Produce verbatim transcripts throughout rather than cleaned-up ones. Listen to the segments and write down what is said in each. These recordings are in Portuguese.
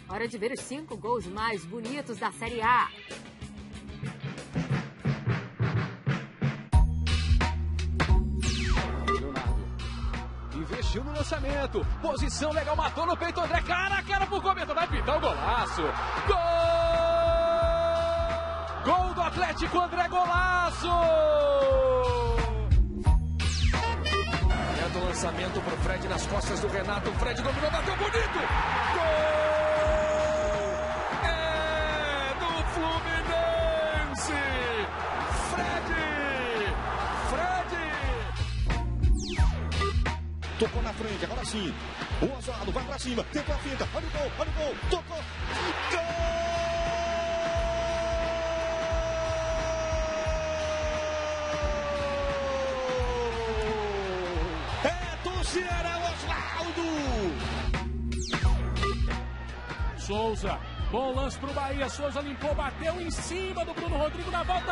Hora de ver os cinco gols mais bonitos da Série A. Investiu no lançamento, posição legal, matou no peito, André, cara a cara pro Cometa, vai pintar o golaço. Gol! Gol do Atlético, André, golaço! É do lançamento pro Fred nas costas do Renato, o Fred dominou, bateu bonito! Gol! É do Fluminense! Fred! Tocou na frente, agora sim. O Oswaldo vai pra cima, tentou a finta. Olha o gol, olha o gol. Tocou. Gol! É do Ceará, Oswaldo. Souza, bom lance pro Bahia. Souza limpou, bateu em cima do Bruno Rodrigo na volta.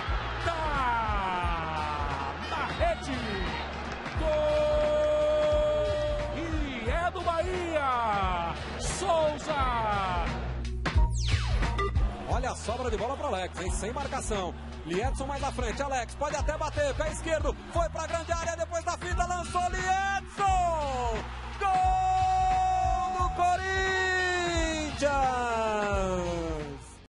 Tá na rede. Gol! Do Bahia, Souza. Olha a sobra de bola para Alex, hein? Sem marcação. Liedson mais à frente, Alex pode até bater, pé esquerdo, foi para a grande área, depois